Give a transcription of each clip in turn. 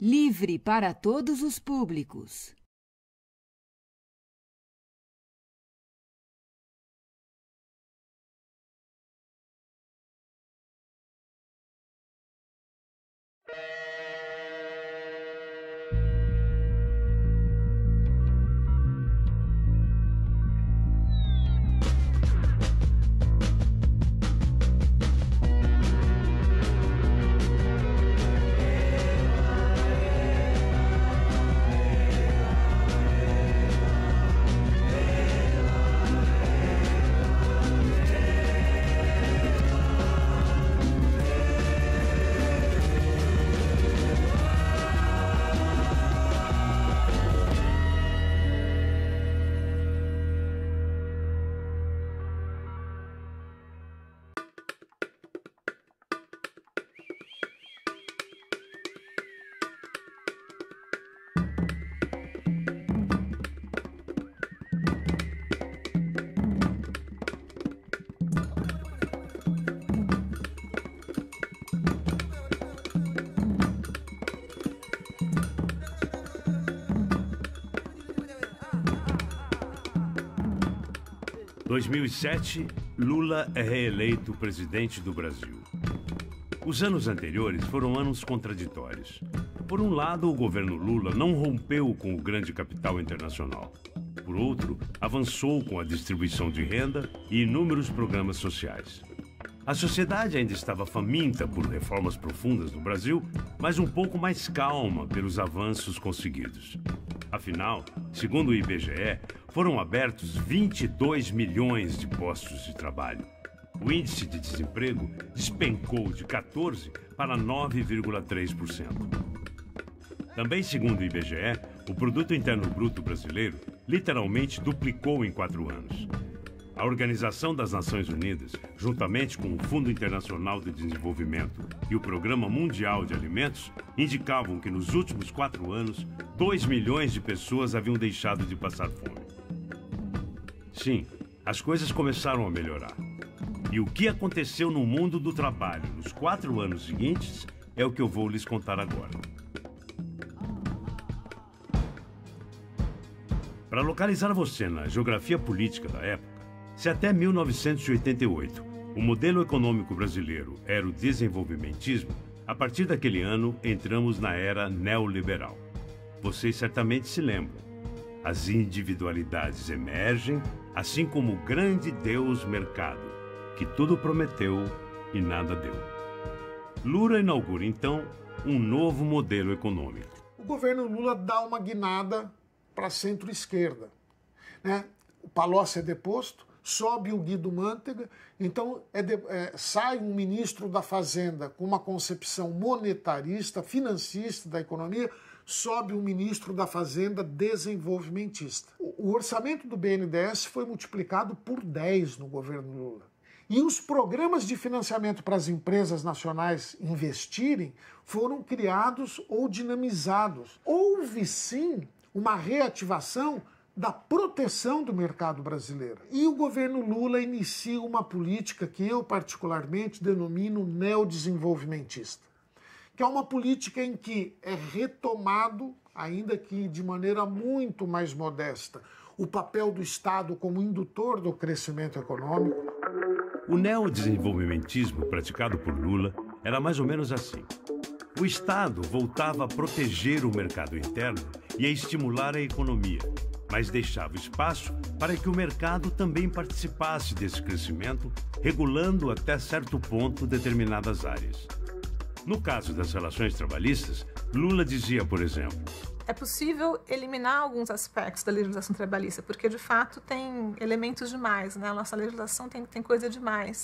livre para todos os públicos. Em 2007, Lula é reeleito presidente do Brasil. Os anos anteriores foram anos contraditórios. Por um lado, o governo Lula não rompeu com o grande capital internacional. Por outro, avançou com a distribuição de renda e inúmeros programas sociais. A sociedade ainda estava faminta por reformas profundas no Brasil, mas um pouco mais calma pelos avanços conseguidos. Afinal, segundo o IBGE, foram abertos 22 milhões de postos de trabalho. O índice de desemprego despencou de 14% para 9,3%. Também, segundo o IBGE, o Produto Interno Bruto brasileiro literalmente duplicou em 4 anos. A Organização das Nações Unidas, juntamente com o Fundo Internacional de Desenvolvimento e o Programa Mundial de Alimentos, indicavam que nos últimos 4 anos, 2 milhões de pessoas haviam deixado de passar fome. Sim, as coisas começaram a melhorar. E o que aconteceu no mundo do trabalho nos 4 anos seguintes é o que eu vou lhes contar agora. Para localizar você na geografia política da época, se até 1988 o modelo econômico brasileiro era o desenvolvimentismo, a partir daquele ano entramos na era neoliberal. Vocês certamente se lembram. As individualidades emergem, assim como o grande Deus mercado, que tudo prometeu e nada deu. Lula inaugura, então, um novo modelo econômico. O governo Lula dá uma guinada para a centro-esquerda, né? O Palocci é deposto, sobe o Guido Mantega, então sai um ministro da Fazenda com uma concepção monetarista, financista da economia, sobe um ministro da Fazenda desenvolvimentista. O orçamento do BNDES foi multiplicado por 10 no governo Lula. E os programas de financiamento para as empresas nacionais investirem foram criados ou dinamizados. Houve, sim, uma reativação da proteção do mercado brasileiro. E o governo Lula inicia uma política que eu particularmente denomino neodesenvolvimentista, que é uma política em que é retomado, ainda que de maneira muito mais modesta, o papel do Estado como indutor do crescimento econômico. O neodesenvolvimentismo praticado por Lula era mais ou menos assim. O Estado voltava a proteger o mercado interno e a estimular a economia, mas deixava espaço para que o mercado também participasse desse crescimento, regulando até certo ponto determinadas áreas. No caso das relações trabalhistas, Lula dizia, por exemplo: é possível eliminar alguns aspectos da legislação trabalhista, porque de fato tem elementos demais, né? A nossa legislação tem coisa demais.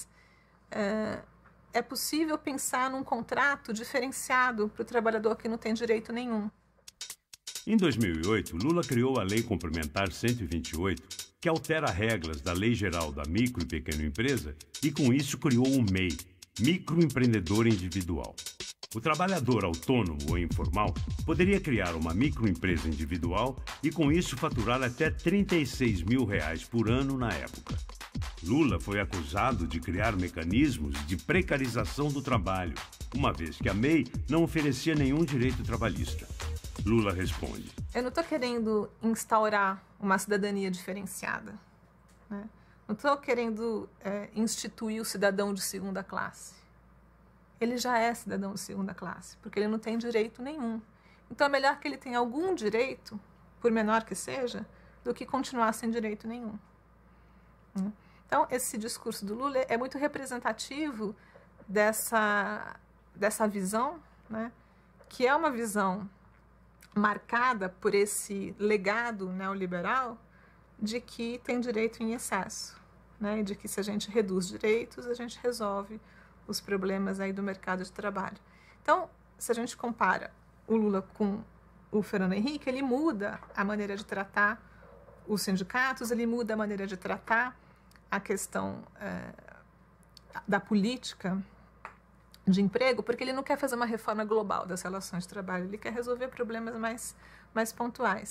É possível pensar num contrato diferenciado para o trabalhador que não tem direito nenhum. Em 2008, Lula criou a Lei Complementar 128, que altera regras da Lei Geral da Micro e Pequena Empresa e, com isso, criou o MEI, Microempreendedor Individual. O trabalhador autônomo ou informal poderia criar uma microempresa individual e, com isso, faturar até R$ 36 mil por ano na época. Lula foi acusado de criar mecanismos de precarização do trabalho, uma vez que a MEI não oferecia nenhum direito trabalhista. Lula responde: eu não estou querendo instaurar uma cidadania diferenciada, né? Não estou querendo instituir o cidadão de segunda classe. Ele já é cidadão de segunda classe, porque ele não tem direito nenhum. Então é melhor que ele tenha algum direito, por menor que seja, do que continuar sem direito nenhum. Então esse discurso do Lula é muito representativo dessa visão, né, que é uma visão marcada por esse legado neoliberal de que tem direito em excesso, né, de que se a gente reduz direitos, a gente resolve os problemas aí do mercado de trabalho. Então, se a gente compara o Lula com o Fernando Henrique, ele muda a maneira de tratar os sindicatos, ele muda a maneira de tratar a questão da política de emprego, porque ele não quer fazer uma reforma global das relações de trabalho, ele quer resolver problemas mais pontuais.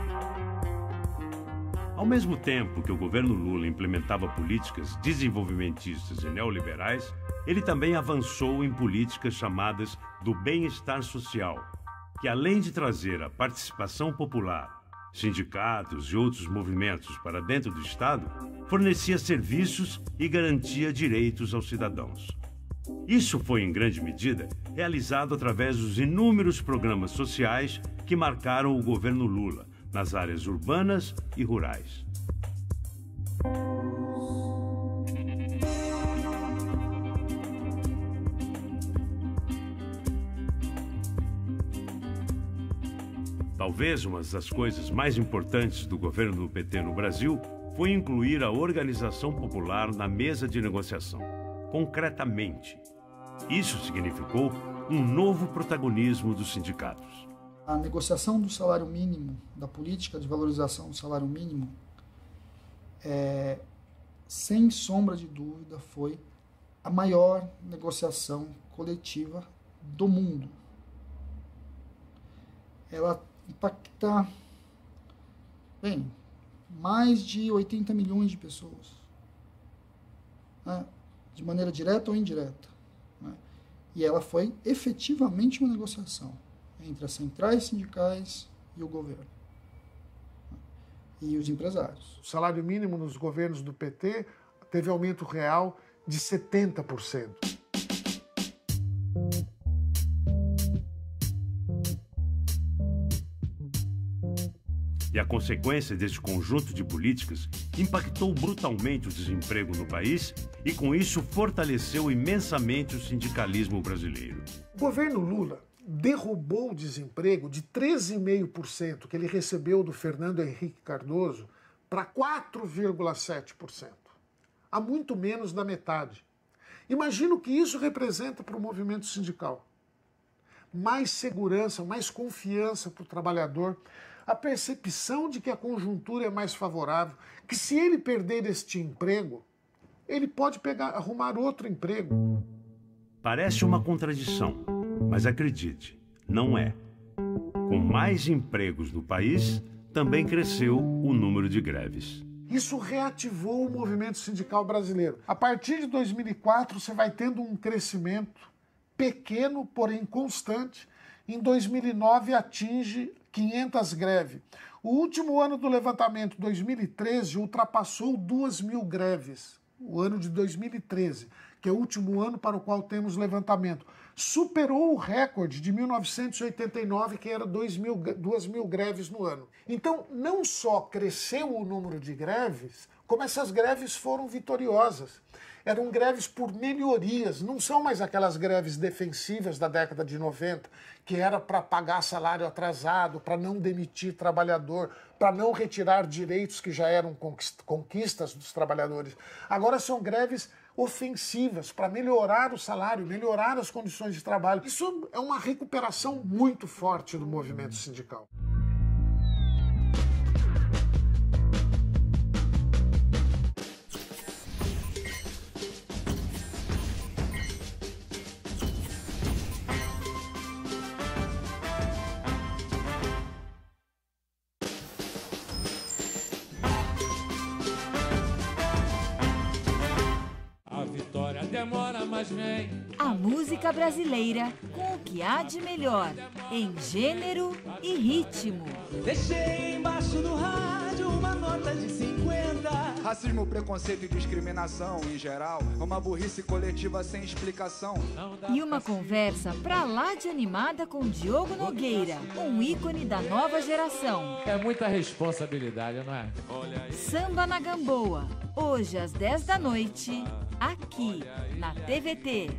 Ao mesmo tempo que o governo Lula implementava políticas desenvolvimentistas e neoliberais, ele também avançou em políticas chamadas do bem-estar social, que além de trazer a participação popular, sindicatos e outros movimentos para dentro do Estado, fornecia serviços e garantia direitos aos cidadãos. Isso foi, em grande medida, realizado através dos inúmeros programas sociais que marcaram o governo Lula, nas áreas urbanas e rurais. Talvez uma das coisas mais importantes do governo do PT no Brasil foi incluir a organização popular na mesa de negociação, concretamente. Isso significou um novo protagonismo dos sindicatos. A negociação do salário mínimo, da política de valorização do salário mínimo, sem sombra de dúvida, foi a maior negociação coletiva do mundo. Ela impacta, mais de 80 milhões de pessoas, né, de maneira direta ou indireta, né, e ela foi efetivamente uma negociação entre as centrais sindicais e o governo, né, e os empresários. O salário mínimo nos governos do PT teve aumento real de 70%. E a consequência desse conjunto de políticas impactou brutalmente o desemprego no país e, com isso, fortaleceu imensamente o sindicalismo brasileiro. O governo Lula derrubou o desemprego de 13,5% que ele recebeu do Fernando Henrique Cardoso para 4,7%. Há muito menos da metade. Imagina o que isso representa para o movimento sindical. Mais segurança, mais confiança para o trabalhador, a percepção de que a conjuntura é mais favorável, que se ele perder este emprego, ele pode arrumar outro emprego. Parece uma contradição, mas acredite, não é. Com mais empregos no país, também cresceu o número de greves. Isso reativou o movimento sindical brasileiro. A partir de 2004, você vai tendo um crescimento pequeno, porém constante. Em 2009, atinge 500 greves. O último ano do levantamento, 2013, ultrapassou 2.000 greves. O ano de 2013, que é o último ano para o qual temos levantamento. Superou o recorde de 1989, que era 2.000 greves no ano. Então, não só cresceu o número de greves, como essas greves foram vitoriosas. Eram greves por melhorias, não são mais aquelas greves defensivas da década de 90, que era para pagar salário atrasado, para não demitir trabalhador, para não retirar direitos que já eram conquistas dos trabalhadores. Agora são greves ofensivas para melhorar o salário, melhorar as condições de trabalho. Isso é uma recuperação muito forte do movimento sindical. mas vem. A música brasileira com o que há de melhor em gênero e ritmo. Deixei embaixo do rádio uma nota de 50. Racismo, preconceito e discriminação em geral, uma burrice coletiva sem explicação. E uma conversa pra lá de animada com Diogo Nogueira, um ícone da nova geração. É muita responsabilidade, não é? Samba na Gamboa, hoje às 10 da noite, aqui na TVT.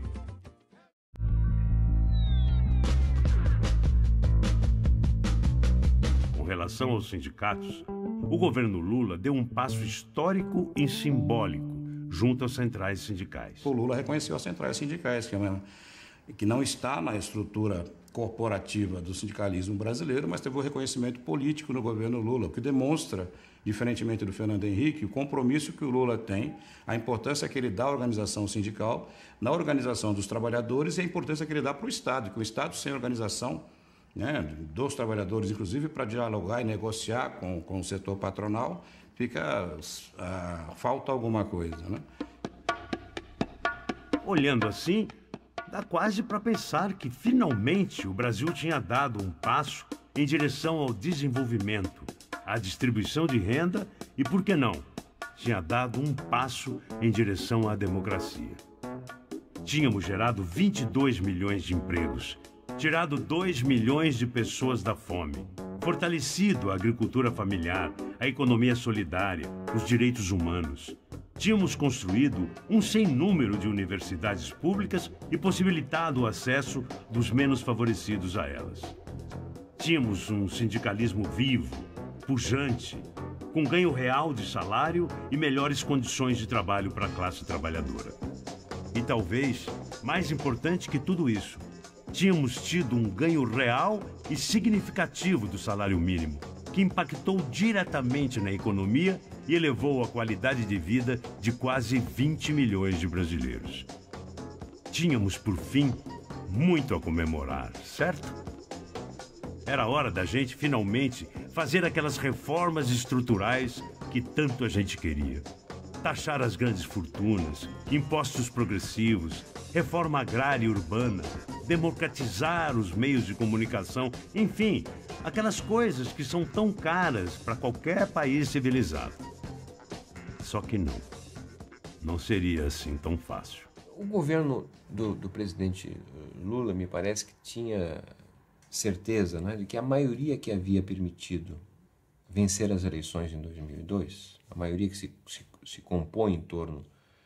Com relação aos sindicatos, o governo Lula deu um passo histórico e simbólico junto às centrais sindicais. O Lula reconheceu as centrais sindicais, que não está na estrutura corporativa do sindicalismo brasileiro, mas teve um reconhecimento político no governo Lula, o que demonstra, diferentemente do Fernando Henrique, o compromisso que o Lula tem, a importância que ele dá à organização sindical, na organização dos trabalhadores e a importância que ele dá para o Estado, que o Estado sem organização, né, dos trabalhadores, inclusive para dialogar e negociar com o setor patronal, falta alguma coisa, né? Olhando assim, dá quase para pensar que finalmente o Brasil tinha dado um passo em direção ao desenvolvimento, à distribuição de renda e, por que não, tinha dado um passo em direção à democracia. Tínhamos gerado 22 milhões de empregos, tirado 2 milhões de pessoas da fome, fortalecido a agricultura familiar, a economia solidária, os direitos humanos. Tínhamos construído um sem número de universidades públicas e possibilitado o acesso dos menos favorecidos a elas. Tínhamos um sindicalismo vivo, pujante, com ganho real de salário e melhores condições de trabalho para a classe trabalhadora. E talvez, mais importante que tudo isso, tínhamos tido um ganho real e significativo do salário mínimo, que impactou diretamente na economia e elevou a qualidade de vida de quase 20 milhões de brasileiros. Tínhamos, por fim, muito a comemorar, certo? Era hora da gente, finalmente, fazer aquelas reformas estruturais que tanto a gente queria. Taxar as grandes fortunas, impostos progressivos, reforma agrária e urbana, democratizar os meios de comunicação, enfim, aquelas coisas que são tão caras para qualquer país civilizado. Só que não seria assim tão fácil. O governo do presidente Lula me parece que tinha certeza, né, de que a maioria que havia permitido vencer as eleições em 2002, a maioria que se compõe em torno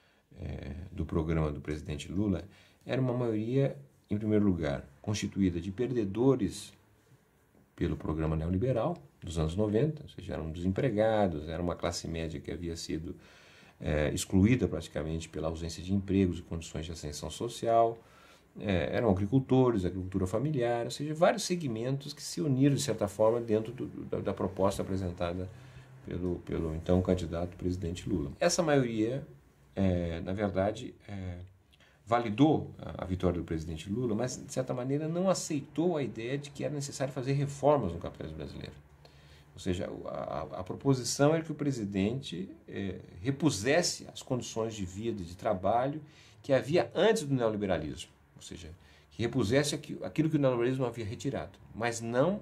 do programa do presidente Lula, era uma maioria, em primeiro lugar, constituída de perdedores pelo programa neoliberal dos anos 90, ou seja, eram desempregados, era uma classe média que havia sido excluída praticamente pela ausência de empregos e condições de ascensão social, eram agricultores, agricultura familiar, ou seja, vários segmentos que se uniram, de certa forma, dentro da proposta apresentada pelo então candidato presidente Lula. Essa maioria, na verdade, validou a vitória do presidente Lula, mas, de certa maneira, não aceitou a ideia de que era necessário fazer reformas no capitalismo brasileiro. Ou seja, a proposição era que o presidente repusesse as condições de vida e de trabalho que havia antes do neoliberalismo. Ou seja, que repusesse aquilo que o neoliberalismo havia retirado, mas não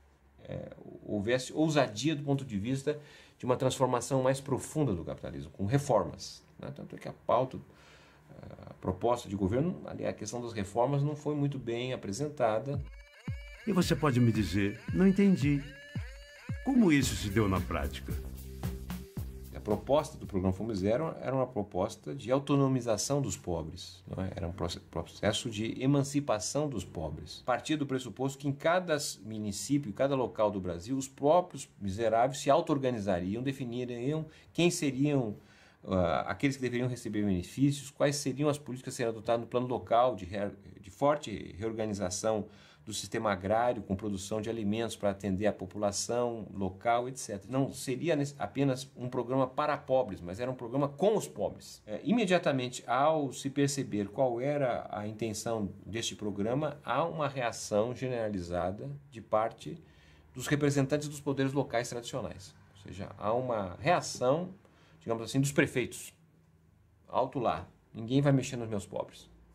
houvesse ousadia do ponto de vista de uma transformação mais profunda do capitalismo, com reformas, né? Tanto é que a proposta de governo, ali a questão das reformas não foi muito bem apresentada. E você pode me dizer, não entendi. Como isso se deu na prática? A proposta do programa Fome Zero era uma proposta de autonomização dos pobres, não é? Era um processo de emancipação dos pobres. Partia do pressuposto que em cada município, em cada local do Brasil, os próprios miseráveis se auto-organizariam, definiriam quem seriam aqueles que deveriam receber benefícios, quais seriam as políticas a serem adotadas no plano local de forte reorganização do sistema agrário, com produção de alimentos para atender a população local, etc. Não seria apenas um programa para pobres, mas era um programa com os pobres. Imediatamente, ao se perceber qual era a intenção deste programa, há uma reação generalizada de parte dos representantes dos poderes locais tradicionais. Ou seja, há uma reação, digamos assim, dos prefeitos. Alto lá, ninguém vai mexer nos meus pobres.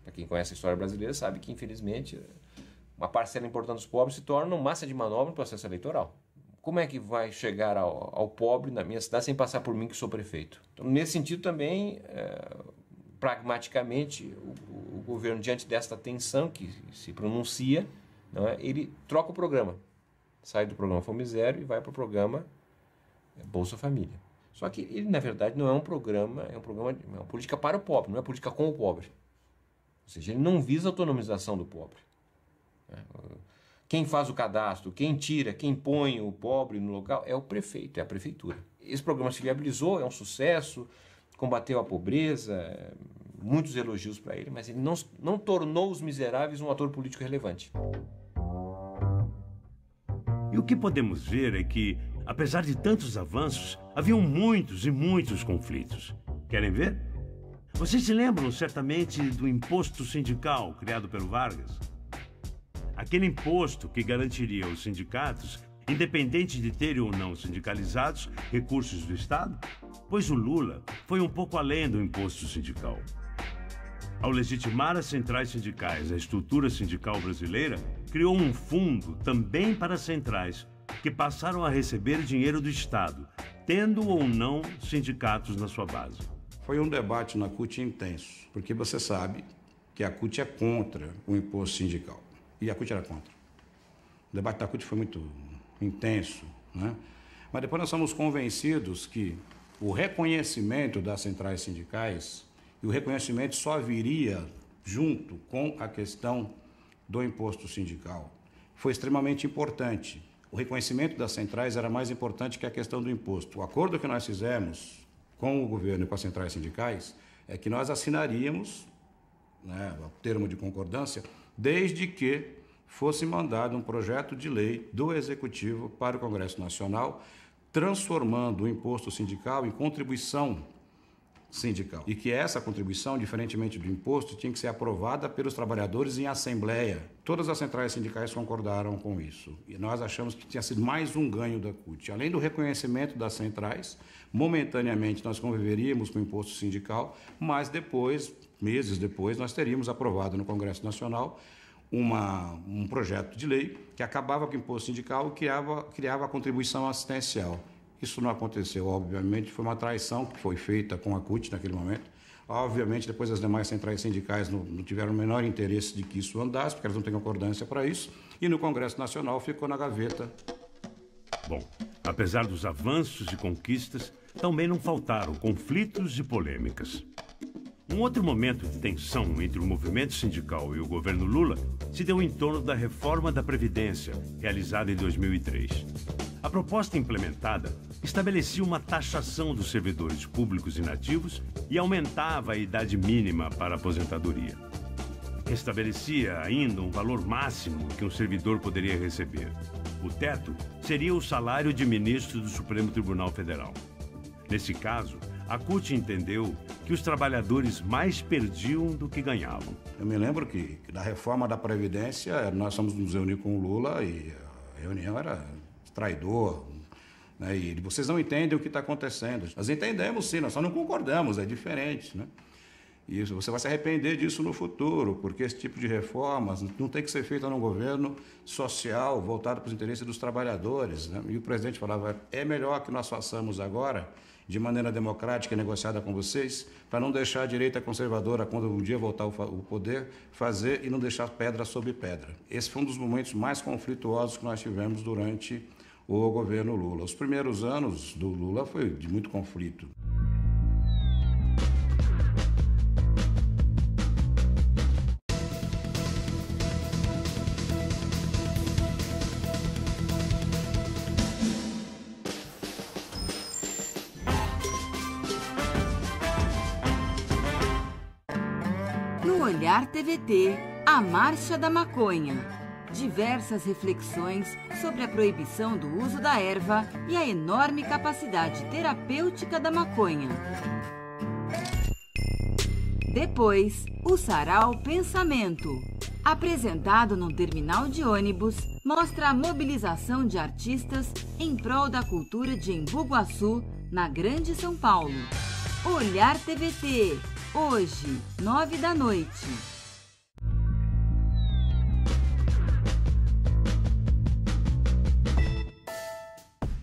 Para quem conhece a história brasileira sabe que, infelizmente, uma parcela importante dos pobres se torna massa de manobra no processo eleitoral. Como é que vai chegar ao pobre na minha cidade sem passar por mim que sou prefeito? Então, nesse sentido também, pragmaticamente, o governo, diante desta tensão que se pronuncia, não é, ele troca o programa. Sai do programa Fome Zero e vai para o programa Bolsa Família. Só que ele, na verdade, não é um programa, é uma política para o pobre, não é política com o pobre. Ou seja, ele não visa a autonomização do pobre. Quem faz o cadastro, quem tira, quem põe o pobre no local é o prefeito, é a prefeitura. Esse programa se viabilizou, é um sucesso, combateu a pobreza, muitos elogios para ele, mas ele não tornou os miseráveis um ator político relevante. E o que podemos ver é que, apesar de tantos avanços, haviam muitos e muitos conflitos. Querem ver? Vocês se lembram certamente do imposto sindical criado pelo Vargas? Aquele imposto que garantiria aos sindicatos, independente de terem ou não sindicalizados, recursos do Estado? Pois o Lula foi um pouco além do imposto sindical. Ao legitimar as centrais sindicais, a estrutura sindical brasileira criou um fundo também para as centrais, que passaram a receber dinheiro do Estado, tendo ou não sindicatos na sua base. Foi um debate na CUT intenso, porque você sabe que a CUT é contra o imposto sindical. E a CUT era contra. O debate da CUT foi muito intenso, né? Mas depois nós somos convencidos que o reconhecimento das centrais sindicais, e o reconhecimento só viria junto com a questão do imposto sindical, foi extremamente importante. O reconhecimento das centrais era mais importante que a questão do imposto. O acordo que nós fizemos com o governo e com as centrais sindicais é que nós assinaríamos, né, o termo de concordância, desde que fosse mandado um projeto de lei do Executivo para o Congresso Nacional, transformando o imposto sindical em contribuição sindical. E que essa contribuição, diferentemente do imposto, tinha que ser aprovada pelos trabalhadores em assembleia. Todas as centrais sindicais concordaram com isso. E nós achamos que tinha sido mais um ganho da CUT. Além do reconhecimento das centrais, momentaneamente nós conviveríamos com o imposto sindical, mas depois, meses depois, nós teríamos aprovado no Congresso Nacional um projeto de lei que acabava com o imposto sindical e criava a contribuição assistencial. Isso não aconteceu, obviamente, foi uma traição que foi feita com a CUT naquele momento. Obviamente, depois as demais centrais sindicais não tiveram o menor interesse de que isso andasse, porque elas não têm concordância para isso, e no Congresso Nacional ficou na gaveta. Bom, apesar dos avanços e conquistas, também não faltaram conflitos e polêmicas. Um outro momento de tensão entre o movimento sindical e o governo Lula se deu em torno da reforma da Previdência, realizada em 2003. A proposta implementada estabelecia uma taxação dos servidores públicos inativos e aumentava a idade mínima para a aposentadoria. Estabelecia ainda um valor máximo que um servidor poderia receber. O teto seria o salário de ministro do Supremo Tribunal Federal. Nesse caso, a CUT entendeu que os trabalhadores mais perdiam do que ganhavam. Eu me lembro que da reforma da Previdência, nós fomos nos reunir com o Lula e a reunião era traidor, né? E vocês não entendem o que está acontecendo. Nós entendemos sim, nós só não concordamos, é diferente, né? E você vai se arrepender disso no futuro, porque esse tipo de reformas não tem que ser feita num governo social, voltado para os interesses dos trabalhadores, né? E o presidente falava, é melhor que nós façamos agora, de maneira democrática e negociada com vocês, para não deixar a direita conservadora, quando um dia voltar o poder, fazer e não deixar pedra sobre pedra. Esse foi um dos momentos mais conflituosos que nós tivemos durante o governo Lula. Os primeiros anos do Lula foi de muito conflito. No Olhar TVT, a Marcha da Maconha. Diversas reflexões sobre a proibição do uso da erva e a enorme capacidade terapêutica da maconha. Depois, o Sarau Pensamento, apresentado num terminal de ônibus, mostra a mobilização de artistas em prol da cultura de Embu Guaçu, na Grande São Paulo. Olhar TVT, hoje, 9 da noite.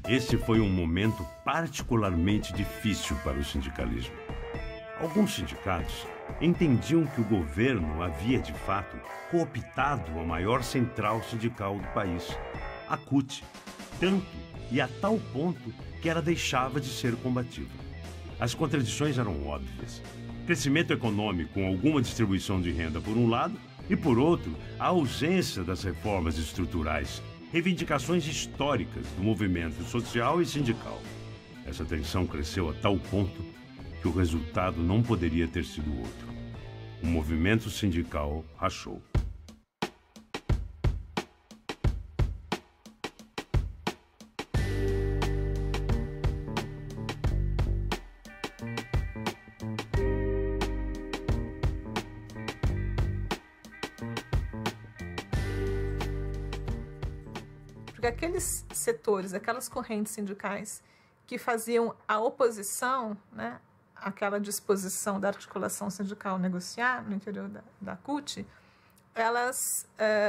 Esse foi um momento particularmente difícil para o sindicalismo. Alguns sindicatos entendiam que o governo havia, de fato, cooptado a maior central sindical do país, a CUT, tanto e a tal ponto que ela deixava de ser combativa. As contradições eram óbvias. Crescimento econômico com alguma distribuição de renda por um lado e, por outro, a ausência das reformas estruturais, reivindicações históricas do movimento social e sindical. Essa tensão cresceu a tal ponto que o resultado não poderia ter sido outro. O movimento sindical rachou. Porque aqueles setores, aquelas correntes sindicais que faziam a oposição, né, àquela disposição da articulação sindical negociar no interior da CUT, elas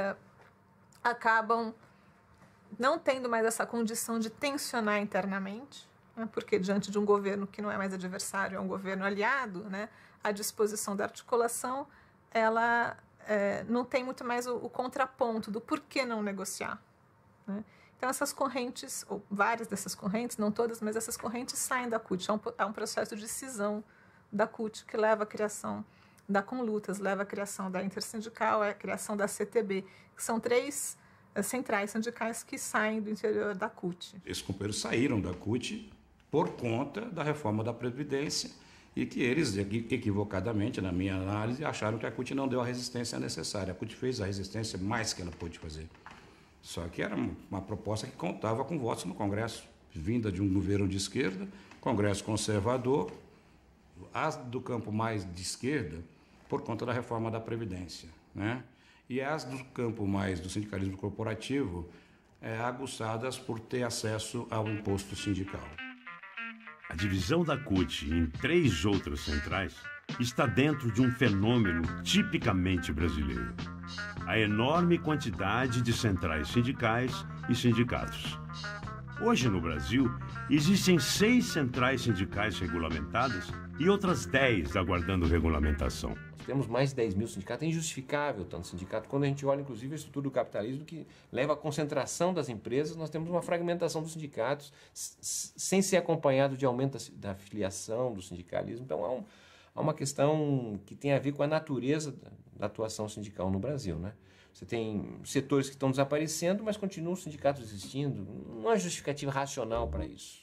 acabam não tendo mais essa condição de tensionar internamente, né, porque diante de um governo que não é mais adversário, é um governo aliado, né, a disposição da articulação, ela não tem muito mais o contraponto do porquê não negociar. Né? Então, essas correntes, ou várias dessas correntes, não todas, mas essas correntes saem da CUT. Há um processo de cisão da CUT que leva à criação da Conlutas, leva à criação da Intersindical, à criação da CTB, que são 3 centrais sindicais que saem do interior da CUT. Esses companheiros saíram da CUT por conta da reforma da Previdência e que eles, equivocadamente, na minha análise, acharam que a CUT não deu a resistência necessária. A CUT fez a resistência mais que ela pôde fazer. Só que era uma proposta que contava com votos no Congresso, vinda de um governo de esquerda, Congresso conservador, as do campo mais de esquerda, por conta da reforma da Previdência, né? E as do campo mais do sindicalismo corporativo, aguçadas por ter acesso ao imposto sindical. A divisão da CUT em 3 outras centrais está dentro de um fenômeno tipicamente brasileiro: a enorme quantidade de centrais sindicais e sindicatos. Hoje, no Brasil, existem 6 centrais sindicais regulamentadas e outras 10 aguardando regulamentação. Temos mais de 10 mil sindicatos, é injustificável tanto sindicato. Quando a gente olha, inclusive, a estrutura do capitalismo que leva à concentração das empresas, nós temos uma fragmentação dos sindicatos sem ser acompanhado de aumento da filiação do sindicalismo. Então, há uma questão que tem a ver com a natureza da atuação sindical no Brasil, né? Você tem setores que estão desaparecendo, mas continuam os sindicatos existindo. Não há justificativa racional para isso.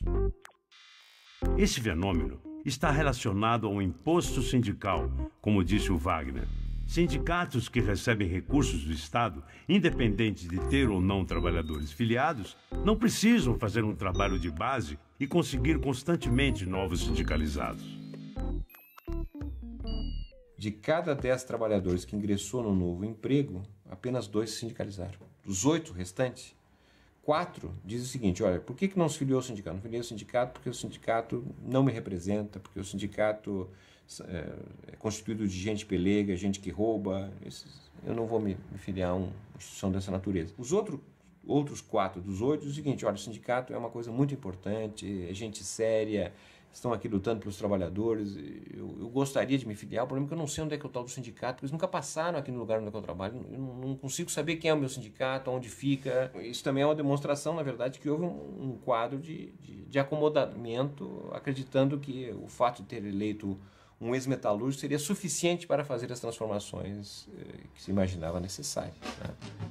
Esse fenômeno está relacionado ao imposto sindical, como disse o Wagner. Sindicatos que recebem recursos do Estado, independente de ter ou não trabalhadores filiados, não precisam fazer um trabalho de base e conseguir constantemente novos sindicalizados. De cada 10 trabalhadores que ingressou no novo emprego, apenas 2 se sindicalizaram. Dos 8 restantes, 4 dizem o seguinte: olha, por que não se filiou ao sindicato? Não filiei ao sindicato porque o sindicato não me representa, porque o sindicato é constituído de gente pelega, gente que rouba. Eu não vou me filiar a uma instituição dessa natureza. Os outros 4 dos 8 dizem o seguinte: olha, o sindicato é uma coisa muito importante, é gente séria, estão aqui lutando pelos trabalhadores, eu gostaria de me filiar. O problema é que eu não sei onde é que é o tal do sindicato, porque eles nunca passaram aqui no lugar onde eu trabalho, eu não consigo saber quem é o meu sindicato, onde fica. Isso também é uma demonstração, na verdade, que houve um quadro de acomodamento, acreditando que o fato de ter eleito um ex-metalúrgico seria suficiente para fazer as transformações que se imaginava necessárias, né?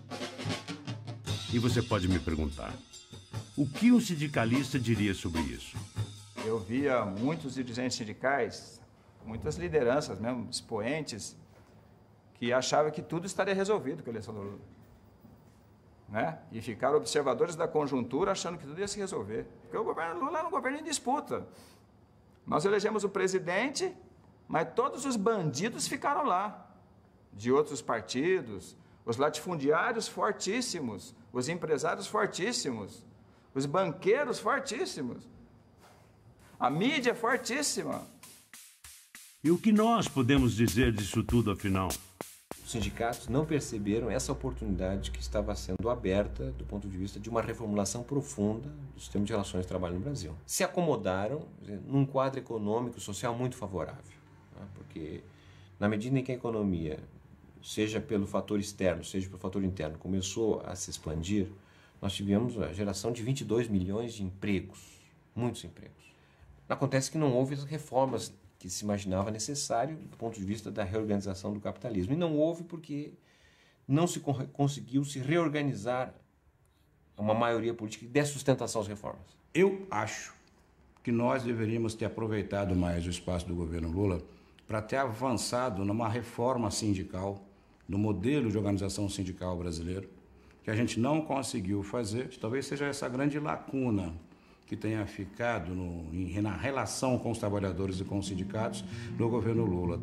E você pode me perguntar, o que um sindicalista diria sobre isso? Eu via muitos dirigentes sindicais, muitas lideranças mesmo, expoentes, que achavam que tudo estaria resolvido com a eleição do Lula, né? E ficaram observadores da conjuntura achando que tudo ia se resolver. Porque o governo Lula era um governo em disputa. Nós elegemos o presidente, mas todos os bandidos ficaram lá, de outros partidos, os latifundiários fortíssimos, os empresários fortíssimos, os banqueiros fortíssimos. A mídia é fortíssima. E o que nós podemos dizer disso tudo, afinal? Os sindicatos não perceberam essa oportunidade que estava sendo aberta do ponto de vista de uma reformulação profunda do sistema de relações de trabalho no Brasil. Se acomodaram num quadro econômico e social muito favorável, né? Porque na medida em que a economia, seja pelo fator externo, seja pelo fator interno, começou a se expandir, nós tivemos a geração de 22 milhões de empregos, muitos empregos. Acontece que não houve as reformas que se imaginava necessário do ponto de vista da reorganização do capitalismo. E não houve porque não se conseguiu se reorganizar uma maioria política que dê sustentação às reformas. Eu acho que nós deveríamos ter aproveitado mais o espaço do governo Lula para ter avançado numa reforma sindical, no modelo de organização sindical brasileiro, que a gente não conseguiu fazer. Talvez seja essa grande lacuna que tenha ficado na relação com os trabalhadores e com os sindicatos do governo Lula.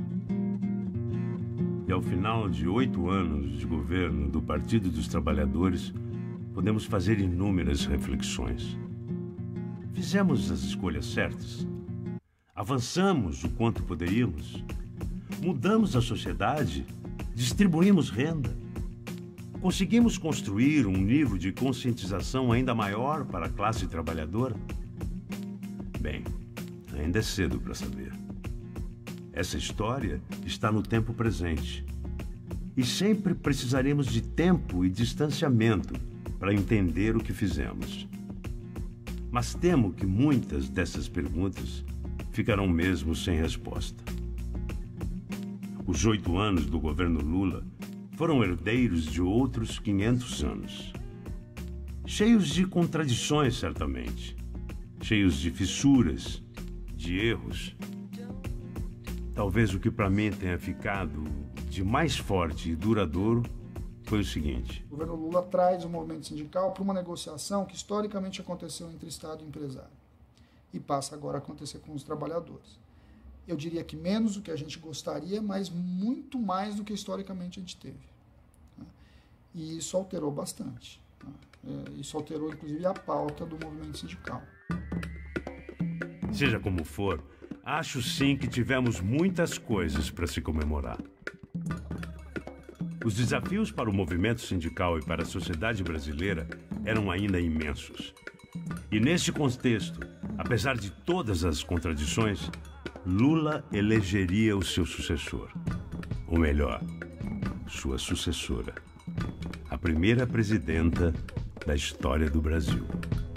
E ao final de 8 anos de governo do Partido dos Trabalhadores, podemos fazer inúmeras reflexões. Fizemos as escolhas certas? Avançamos o quanto poderíamos? Mudamos a sociedade? Distribuímos renda? Conseguimos construir um nível de conscientização ainda maior para a classe trabalhadora? Bem, ainda é cedo para saber. Essa história está no tempo presente. E sempre precisaremos de tempo e distanciamento para entender o que fizemos. Mas temo que muitas dessas perguntas ficarão mesmo sem resposta. Os 8 anos do governo Lula foram herdeiros de outros 500 anos. Cheios de contradições, certamente. Cheios de fissuras, de erros. Talvez o que para mim tenha ficado de mais forte e duradouro foi o seguinte. O governo Lula traz o movimento sindical para uma negociação que historicamente aconteceu entre Estado e empresário. E passa agora a acontecer com os trabalhadores. Eu diria que menos do que a gente gostaria, mas muito mais do que historicamente a gente teve. E isso alterou bastante. Isso alterou, inclusive, a pauta do movimento sindical. Seja como for, acho sim que tivemos muitas coisas para se comemorar. Os desafios para o movimento sindical e para a sociedade brasileira eram ainda imensos. E neste contexto, apesar de todas as contradições, Lula elegeria o seu sucessor. Ou melhor, sua sucessora. A primeira presidenta da história do Brasil.